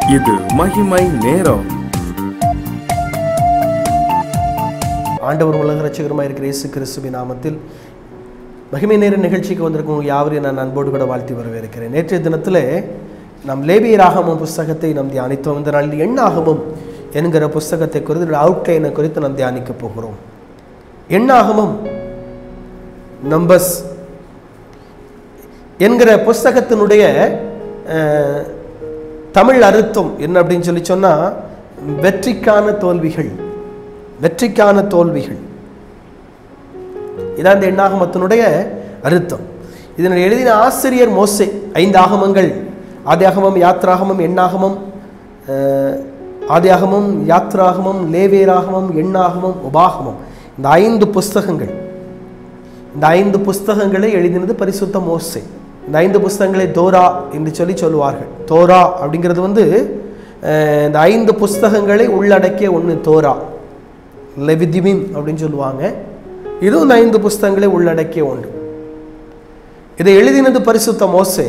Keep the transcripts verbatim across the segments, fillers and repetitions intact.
இது மகிமை நேரம். ஆண்டவர் உலக ரட்சகருமாய் இருக்கிற இயேசு கிறிஸ்துவின் நாமத்தில் மகிமை நேர நிகழ்ச்சிக்கு வந்திருக்கும் யாவரையும் நான் அன்போடு கூட வாழ்த்தி வரவேற்கிறேன். நேற்றைய தினத்தில் நாம் லேவியராகமம் புஸ்தகத்தை நாம் தியானித்தோம். இந்த நாளில் எண்ணாகமம் என்கிற புஸ்தகத்தை குறித்து அவுட்லைனை குறித்து நாம் தியானிக்க போகிறோம். எண்ணாகமம் நம்பர்ஸ் என்கிற புஸ்தகத்தினுடைய தமிழ் அர்த்தம் என்ன அப்படின்னு சொல்லி சொன்னால், வெற்றிக்கான தோல்விகள். வெற்றிக்கான தோல்விகள் இதான் இந்த எண்ணாகமத்தினுடைய அர்த்தம். இதனை எழுதின ஆசிரியர் மோசே. ஐந்து ஆகமங்கள், ஆதியாகமம், யாத்ராகமம், எண்ணாகமம், ஆதியாகமம், யாத்ராகமம், லேவியராகமம், எண்ணாகமம், உபாகமம். இந்த ஐந்து புஸ்தகங்கள் இந்த ஐந்து புஸ்தகங்களை எழுதினது பரிசுத்த மோசே. இந்த ஐந்து புஸ்தகங்களை தோரா என்று சொல்லி சொல்லுவார்கள். தோரா அப்படிங்கிறது வந்து இந்த ஐந்து புஸ்தகங்களை உள்ளடக்கிய ஒன்று தோரா. லெவிதிமிம் அப்படின்னு சொல்லுவாங்க. இதுவும் இந்த ஐந்து புஸ்தகங்களை உள்ளடக்கிய ஒன்று. இதை எழுதினது பரிசுத்த மோசே.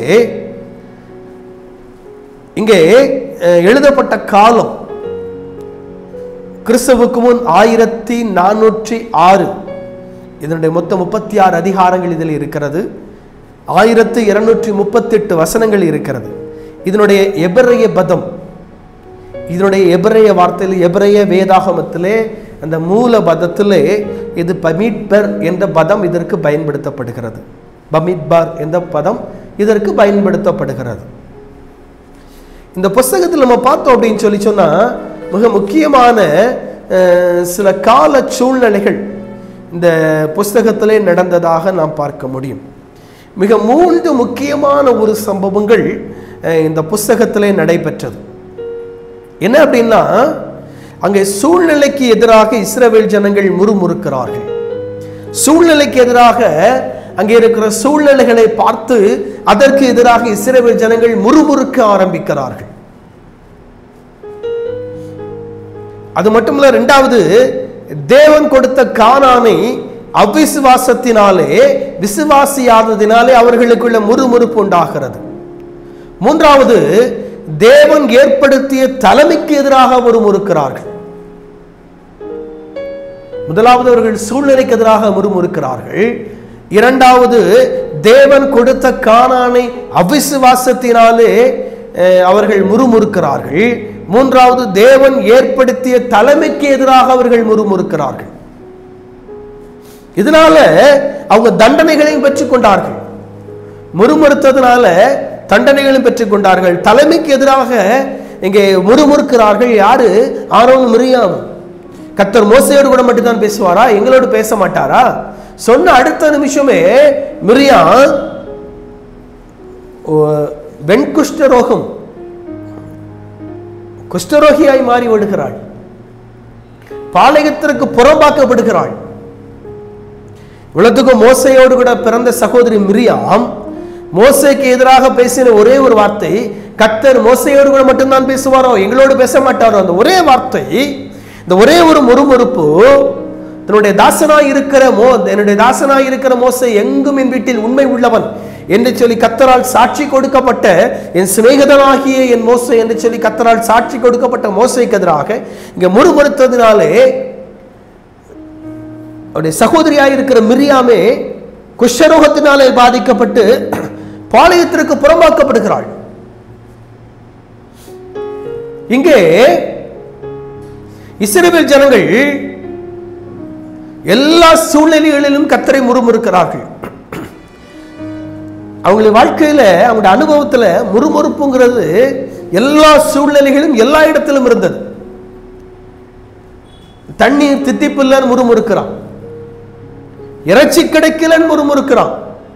இங்கே எழுதப்பட்ட காலம் கிறிஸ்துவுக்கு முன் ஆயிரத்தி நானூற்றி ஆறு. இதனுடைய மொத்தம் முப்பத்தி ஆறு அதிகாரங்கள் இதில் இருக்கிறது. ஆயிரத்து இருநூற்றி முப்பத்தி எட்டு வசனங்கள் இருக்கிறது. இதனுடைய எபிரேய பதம், இதனுடைய எபிரேய வார்த்தையில், எபிரேய வேதாகமத்திலே அந்த மூல பதத்திலே இது பமிட்பர் என்ற பதம் இதற்கு பயன்படுத்தப்படுகிறது. பமிட்பர் என்ற பதம் இதற்கு பயன்படுத்தப்படுகிறது. இந்த புஸ்தகத்தில் நம்ம பார்த்தோம் அப்படின்னு சொல்லி சொன்னா, மிக முக்கியமான சில கால சூழ்நிலைகள் இந்த புஸ்தகத்திலே நடந்ததாக நாம் பார்க்க முடியும். மிக மூன்று முக்கியமான ஒரு சம்பவங்கள் இந்த புஸ்தகத்திலே நடைபெற்றது. என்ன அப்படின்னா, அங்கே சூழ்நிலைக்கு எதிராக இஸ்ரவேல் ஜனங்கள் முறுமுறுக்கிறார்கள். சூழ்நிலைக்கு எதிராக அங்கே இருக்கிற சூழ்நிலைகளை பார்த்து அதற்கு எதிராக இஸ்ரவேல் ஜனங்கள் முறுமுறுக்க ஆரம்பிக்கிறார்கள். அது மட்டுமல்ல, இரண்டாவது, தேவன் கொடுத்த கானானை அவிசுவாசத்தினாலே, விசுவாசியாததினாலே அவர்களுக்குள்ள முறுமுறுப்பு உண்டாகிறது. மூன்றாவது, தேவன் ஏற்படுத்திய தலைமைக்கு எதிராக முறுமுறுக்கிறார்கள். முதலாவது, அவர்கள் சூழ்நிலைக்கு எதிராக முறுமுறுக்கிறார்கள். இரண்டாவது, தேவன் கொடுத்த கானானை அவிசுவாசத்தினாலே அவர்கள் முறுமுறுக்கிறார்கள். மூன்றாவது, தேவன் ஏற்படுத்திய தலைமைக்கு எதிராக அவர்கள் முறுமுறுக்கிறார்கள். இதனால அவங்க தண்டனைகளையும் பெற்றுக் கொண்டார்கள். முறுமுறுத்ததுனால தண்டனைகளையும் பெற்றுக் கொண்டார்கள். தலைமைக்கு எதிராக இங்கே முறுமுறுக்கிறார்கள். யாரு? Aaron, Miriam. கர்த்தர் மோசேயோடு கூட மட்டும்தான் பேசுவாரா? எங்களோடு பேச மாட்டாரா? சொன்ன அடுத்த நிமிஷமே மிரியாம் வெண்குஷ்டரோகம், குஷ்டரோகியாய் மாறி விடுகிறாள். பாளையத்திற்கு புறம்பாக்கப்படுகிறாள். இவ்வளவுக்கும் மோசையோடு கூட பிறந்த சகோதரி மிரியாம் மோசேக்கு எதிராக பேசின ஒரே ஒரு வார்த்தை, கர்த்தர் மோசையோடு கூட மட்டும்தான் பேசுவாரோ, எங்களோடு பேச மாட்டாரோ, அந்த ஒரே வார்த்தை, இந்த ஒரே ஒரு முறுமுறுப்பு, தன்னுடைய தாசனாய் இருக்கிற மோ என்னுடைய தாசனாய் இருக்கிற மோசே எங்கும் என் வீட்டில் உண்மை உள்ளவன் என்று சொல்லி கர்த்தரால் சாட்சி கொடுக்கப்பட்ட என் சிநேகிதனாகிய என் மோசே என்று சொல்லி கர்த்தரால் சாட்சி கொடுக்கப்பட்ட மோசேக்கு எதிராக இங்க முறுமுறுத்ததினாலே அவருடைய சகோதரியாக இருக்கிற மிரியாமே குஷ்டரோகத்தினாலே பாதிக்கப்பட்டு பாளையத்திற்கு புறம்பாக்கப்படுகிறாள். இங்கே இஸ்ரவேல் ஜனங்கள் எல்லா சூழ்நிலைகளிலும் கர்த்தரை முறுமுறுக்கிறார்கள். அவங்களுடைய வாழ்க்கையில, அவங்களுடைய அனுபவத்துல முறுமுறுப்புங்கிறது எல்லா சூழ்நிலைகளும் எல்லா இடத்திலும் இருந்தது. தண்ணீர் தித்திப்பில்லன்னு முறுமுறுக்கிறான், இறைச்சி கிடைக்கலன்னு முறுமுறுக்கிறான்.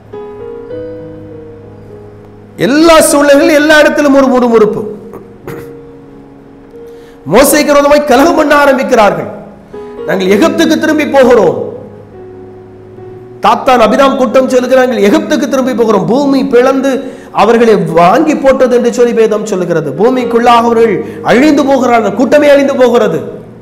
எல்லா சூழ்நிலைகளும் எல்லா இடத்திலும் ஒரு முறுமுறுப்பு. மோசேக்கு விரோதமாய் கலகம் பண்ண ஆரம்பிக்கிறார்கள். நாங்கள் எகிப்துக்கு திரும்பி போகிறோம். தாத்தான் அபிராம் கூட்டம் சொல்லுகிறார்கள், எகிப்துக்கு திரும்பி போகிறோம். பூமி பிளந்து அவர்களை வாங்கி போட்டது என்று சொல்லி வேதம் சொல்லுகிறது. பூமிக்குள்ளாக அவர்கள் அழிந்து போகிறார்கள், கூட்டமே அழிந்து போகிறது.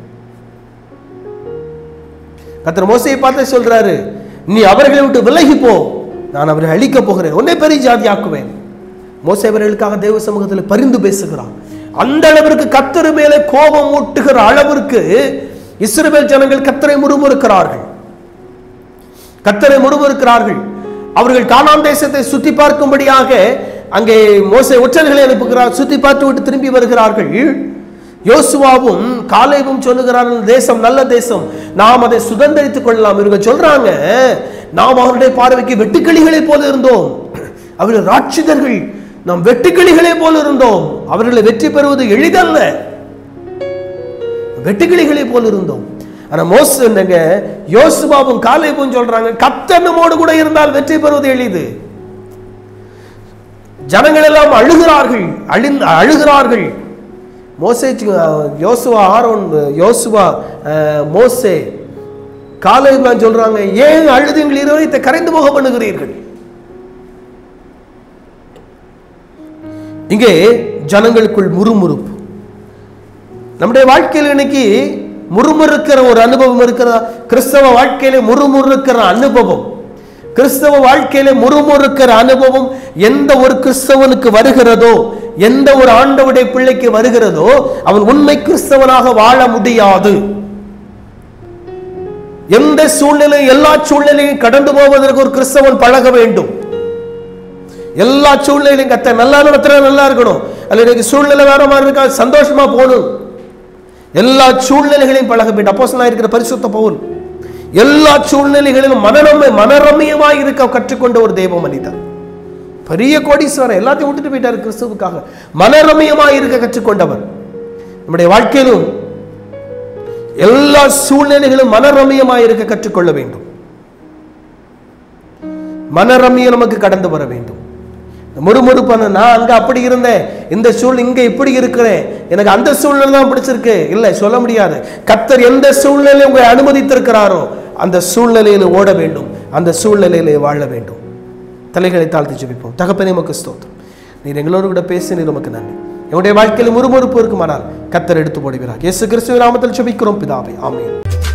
கர்த்தர் மோசேயை பார்த்து சொல்றாரு, நீ அவர்களை விட்டு விலகி போ, நான் அவரை அழிக்க போகிறேன், உன்னை பெரிய ஜாதி ஆக்குவேன். மோசே அவர்களுக்காக தேவ சமூகத்தில் பரிந்து பேசுகிறான். அந்த அளவிற்கு கர்த்தர் மேலே கோபம் ஊட்டுகிற அளவிற்கு இஸ்ரவேல் ஜனங்கள் கர்த்தரை முறுமுறுக்கிறார்கள் கர்த்தரை முறுமுறுக்கிறார்கள் அவர்கள் கானான் தேசத்தை சுத்தி பார்க்கும்படியாக அங்கே மோசே ஒற்றர்களை அனுப்புகிறார். சுத்தி பார்த்து விட்டு திரும்பி வருகிறார்கள். யோசுவாவும் காலேபும் சொல்லுகிறார்கள், தேசம் நல்ல தேசம், நாம் அதை சுதந்திரித்துக் கொள்ளலாம். இவர்கள் சொல்றாங்க, நாம் அவருடைய பார்வைக்கு வெட்டுக்கிளிகளை போல இருந்தோம், அவர்கள் ராட்சிதர்கள், நாம் வெட்டுக்கிளிகளை போல இருந்தோம், அவர்களை வெற்றி பெறுவது எளிதல்ல, வெட்டுக்கிளிகளை போல இருந்தோம். ஆனா மோசே யோசுவாவும் காலேபும் சொல்றாங்க, கர்த்தர் நம்மோடு கூட இருந்தால் வெற்றி பெறுவது எளிது. ஜனங்கள் எல்லாம் அழுகிறார்கள் அழிந்து அழுகிறார்கள் மோசே யோசுவா ஆரோன் யோசுவா மோசே காலேபுலாம் சொல்றாங்க, ஏன் அழுது எங்கள் இருதயத்தை கரைந்து போக பண்ணுகிறீர்கள்? இங்கே ஜனங்களுக்குள் முறுமுறுப்பு. நம்முடைய வாழ்க்கையில் இன்னைக்கு முறுமுறுக்கிற ஒரு அனுபவம் இருக்கிறதா? கிறிஸ்தவ வாழ்க்கையில முறுமுறுக்கிற அனுபவம் கிறிஸ்தவ வாழ்க்கையில முறுமுறுக்கிற அனுபவம் எந்த ஒரு கிறிஸ்தவனுக்கு வருகிறதோ, எந்த ஒரு ஆண்டவருடைய பிள்ளைக்கு வருகிறதோ, அவன் உண்மை கிறிஸ்தவனாக வாழ முடியாது. எந்த சூழ்நிலை எல்லா சூழ்நிலையும் கடந்து போவதற்கு ஒரு கிறிஸ்தவன் பழக வேண்டும். எல்லா சூழ்நிலையும் கத்த நல்லா நடத்துற நல்லா இருக்கணும், அல்ல சூழ்நிலை வேற மாதிரி இருக்கா, சந்தோஷமா போகணும். எல்லா சூழ்நிலைகளையும் பழக வேண்டும். அப்போஸ்தலனாக இருக்கிற பரிசுத்த பவுல் எல்லா சூழ்நிலைகளிலும் மனரம்ய மனரம்யமாய் இருக்க கற்றுக்கொண்ட ஒரு தெய்வ மனிதர். பெரிய கோடீஸ்வரர், எல்லாத்தையும் விட்டுட்டு போயிட்டார் கிறிஸ்துவுக்காக. மனரம்யமாய் இருக்க கற்றுக்கொண்டவர். நம்முடைய வாழ்க்கையிலும் எல்லா சூழ்நிலைகளும் மனரம்யமாய் இருக்க கற்றுக்கொள்ள வேண்டும். மனரம்யம் நமக்கு கடந்து வர வேண்டும். முறுமுறுப்பான, நான் அங்க அப்படி இருந்தேன், இந்த சூழ்நிலை இங்க இப்படி இருக்கிறேன், எனக்கு அந்த சூழ்நிலை தான் பிடிச்சிருக்கு, இல்லை சொல்ல முடியாது. கர்த்தர் எந்த சூழ்நிலையை உங்களை அனுமதித்திருக்கிறாரோ அந்த சூழ்நிலையில ஓட வேண்டும், அந்த சூழ்நிலையிலே வாழ வேண்டும். தலைகளை தாழ்த்தி ஜெபிப்போம். தகப்பனே உமக்கு ஸ்தோத்திரம், நீர் எங்களோடு கூட பேசினீர், உமக்கு நன்றி. என்னுடைய வாழ்க்கையில் முறுமுறுப்பு இருக்குமானால் கர்த்தர் எடுத்து போடுகிறார். இயேசு கிறிஸ்துவின் நாமத்தில் ஜெபிக்கிறோம் பிதாவே, ஆமென்.